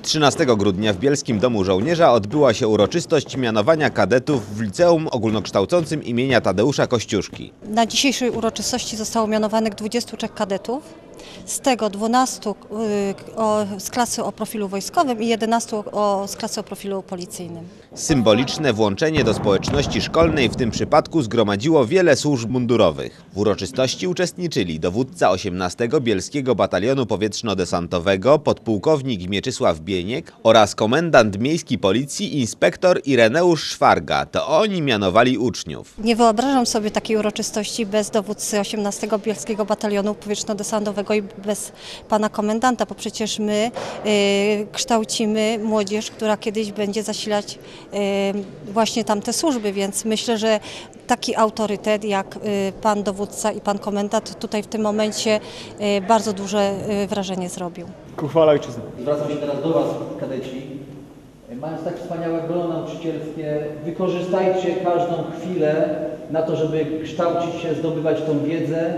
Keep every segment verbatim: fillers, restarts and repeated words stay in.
trzynastego grudnia w Bielskim Domu Żołnierza odbyła się uroczystość mianowania kadetów w Liceum Ogólnokształcącym imienia Tadeusza Kościuszki. Na dzisiejszej uroczystości zostało mianowanych dwudziestu trzech kadetów, z tego dwunastu z klasy o profilu wojskowym i jedenastu z klasy o profilu policyjnym. Symboliczne włączenie do społeczności szkolnej w tym przypadku zgromadziło wiele służb mundurowych. W uroczystości uczestniczyli dowódca osiemnastego Bielskiego Batalionu Powietrzno-Desantowego podpułkownik Mieczysław Bieniek oraz komendant miejskiej policji inspektor Ireneusz Szwarga. To oni mianowali uczniów. Nie wyobrażam sobie takiej uroczystości bez dowódcy osiemnastego Bielskiego Batalionu Powietrzno-Desantowego i bez pana komendanta, bo przecież my y, kształcimy młodzież, która kiedyś będzie zasilać y, właśnie tamte służby, więc myślę, że taki autorytet jak y, pan dowódca i pan komendant tutaj w tym momencie y, bardzo duże y, wrażenie zrobił. Ku chwale ojczyzny. Zwracam się teraz do was, kadeci. Mając tak wspaniałe grono nauczycielskie, wykorzystajcie każdą chwilę na to, żeby kształcić się, zdobywać tą wiedzę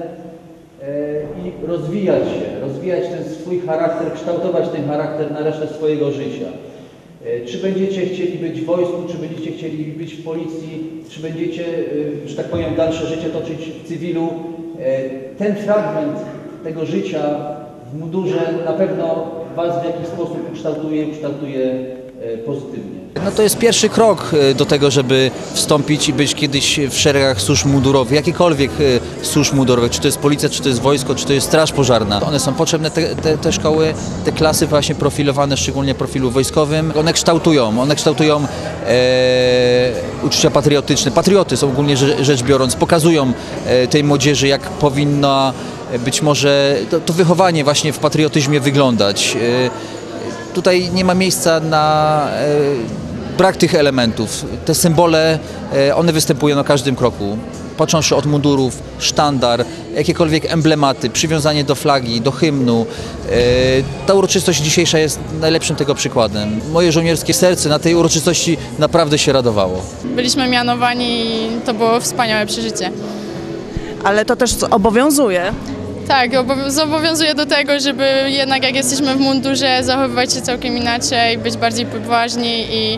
i rozwijać się, rozwijać ten swój charakter, kształtować ten charakter na resztę swojego życia. Czy będziecie chcieli być w wojsku, czy będziecie chcieli być w policji, czy będziecie, że tak powiem, dalsze życie toczyć w cywilu, ten fragment tego życia w mundurze na pewno was w jakiś sposób ukształtuje, ukształtuje pozytywnie. No to jest pierwszy krok do tego, żeby wstąpić i być kiedyś w szeregach służb mundurowych, jakikolwiek służb mundurowych, czy to jest policja, czy to jest wojsko, czy to jest straż pożarna. One są potrzebne, te, te, te szkoły, te klasy właśnie profilowane, szczególnie w profilu wojskowym. One kształtują, one kształtują e, uczucia patriotyczne, patriotyzm ogólnie rzecz biorąc, pokazują e, tej młodzieży, jak powinna być może to, to wychowanie właśnie w patriotyzmie wyglądać. E, Tutaj nie ma miejsca na e, brak tych elementów. Te symbole, e, one występują na każdym kroku. Począwszy od mundurów, sztandar, jakiekolwiek emblematy, przywiązanie do flagi, do hymnu. E, ta uroczystość dzisiejsza jest najlepszym tego przykładem. Moje żołnierskie serce na tej uroczystości naprawdę się radowało. Byliśmy mianowani i to było wspaniałe przeżycie. Ale to też obowiązuje. Tak, zobowiązuje do tego, żeby jednak jak jesteśmy w mundurze zachowywać się całkiem inaczej, być bardziej poważni i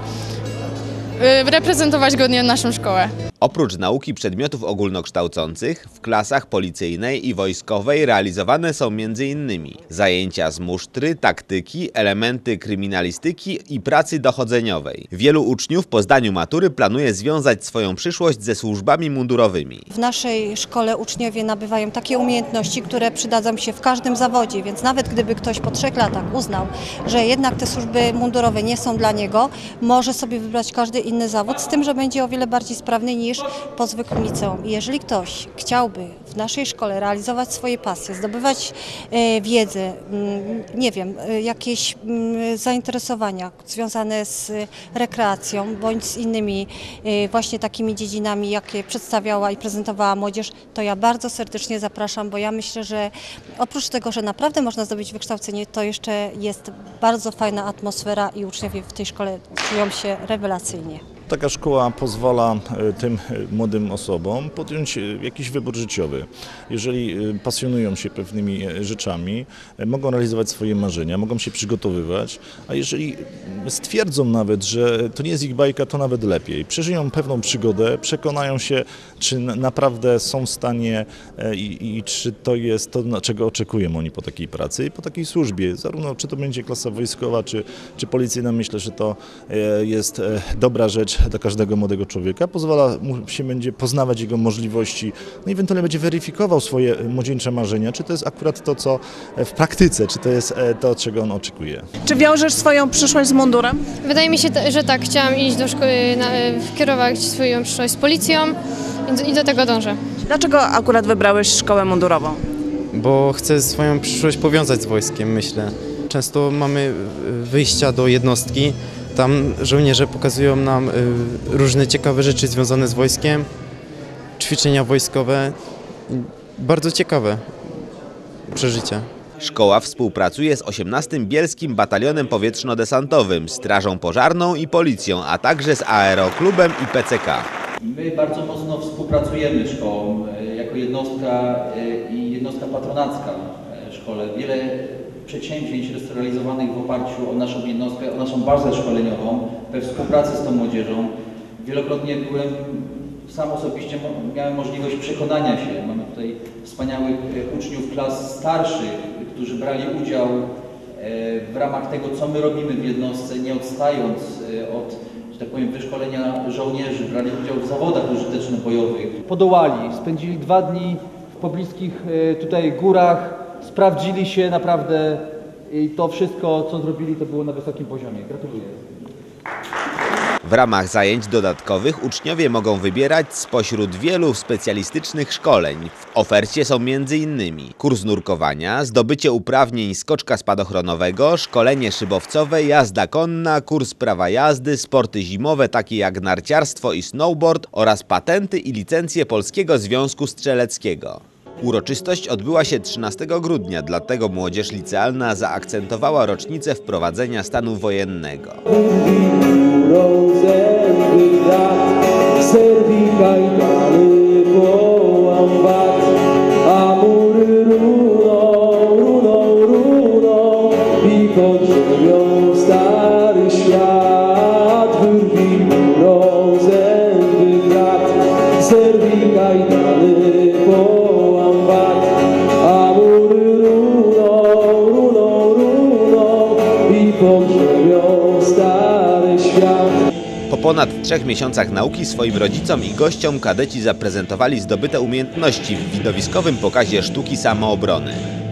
reprezentować godnie naszą szkołę. Oprócz nauki przedmiotów ogólnokształcących w klasach policyjnej i wojskowej realizowane są między innymi zajęcia z musztry, taktyki, elementy kryminalistyki i pracy dochodzeniowej. Wielu uczniów po zdaniu matury planuje związać swoją przyszłość ze służbami mundurowymi. W naszej szkole uczniowie nabywają takie umiejętności, które przydadzą się w każdym zawodzie, więc nawet gdyby ktoś po trzech latach uznał, że jednak te służby mundurowe nie są dla niego, może sobie wybrać każdy inny zawód, z tym, że będzie o wiele bardziej sprawny niż po zwykłym liceum. Jeżeli ktoś chciałby w naszej szkole realizować swoje pasje, zdobywać e, wiedzę, m, nie wiem, e, jakieś m, zainteresowania związane z rekreacją bądź z innymi e, właśnie takimi dziedzinami, jakie przedstawiała i prezentowała młodzież, to ja bardzo serdecznie zapraszam, bo ja myślę, że oprócz tego, że naprawdę można zdobyć wykształcenie, to jeszcze jest bardzo fajna atmosfera i uczniowie w tej szkole czują się rewelacyjnie. Taka szkoła pozwala tym młodym osobom podjąć jakiś wybór życiowy. Jeżeli pasjonują się pewnymi rzeczami, mogą realizować swoje marzenia, mogą się przygotowywać, a jeżeli stwierdzą nawet, że to nie jest ich bajka, to nawet lepiej. Przeżyją pewną przygodę, przekonają się, czy naprawdę są w stanie i, i czy to jest to, czego oczekują oni po takiej pracy i po takiej służbie. Zarówno czy to będzie klasa wojskowa, czy, czy policyjna, myślę, że to jest dobra rzecz dla każdego młodego człowieka, pozwala mu się będzie poznawać jego możliwości, no i ewentualnie będzie weryfikował swoje młodzieńcze marzenia, czy to jest akurat to, co w praktyce, czy to jest to, czego on oczekuje. Czy wiążesz swoją przyszłość z mundurem? Wydaje mi się, że tak. Chciałam iść do szkoły, kierować swoją przyszłość z policją i do tego dążę. Dlaczego akurat wybrałeś szkołę mundurową? Bo chcę swoją przyszłość powiązać z wojskiem, myślę. Często mamy wyjścia do jednostki. Tam żołnierze pokazują nam różne ciekawe rzeczy związane z wojskiem, ćwiczenia wojskowe, bardzo ciekawe przeżycia. Szkoła współpracuje z osiemnastym Bielskim Batalionem Powietrzno-Desantowym, Strażą Pożarną i Policją, a także z Aeroklubem i P C K. My bardzo mocno współpracujemy z szkołą jako jednostka i jednostka patronacka w szkole. Wiele przedsięwzięć realizowanych w oparciu o naszą jednostkę, o naszą bazę szkoleniową, we współpracy z tą młodzieżą. Wielokrotnie byłem, sam osobiście miałem możliwość przekonania się. Mamy tutaj wspaniałych uczniów klas starszych, którzy brali udział w ramach tego, co my robimy w jednostce, nie odstając od, że tak powiem, wyszkolenia żołnierzy, brali udział w zawodach użyteczno-bojowych. Podołali, spędzili dwa dni w pobliskich tutaj górach, sprawdzili się naprawdę i to wszystko, co zrobili, to było na wysokim poziomie. Gratuluję. W ramach zajęć dodatkowych uczniowie mogą wybierać spośród wielu specjalistycznych szkoleń. W ofercie są między innymi kurs nurkowania, zdobycie uprawnień skoczka spadochronowego, szkolenie szybowcowe, jazda konna, kurs prawa jazdy, sporty zimowe takie jak narciarstwo i snowboard oraz patenty i licencje Polskiego Związku Strzeleckiego. Uroczystość odbyła się trzynastego grudnia, dlatego młodzież licealna zaakcentowała rocznicę wprowadzenia stanu wojennego. Po ponad trzech miesiącach nauki swoim rodzicom i gościom kadeci zaprezentowali zdobyte umiejętności w widowiskowym pokazie sztuki samoobrony.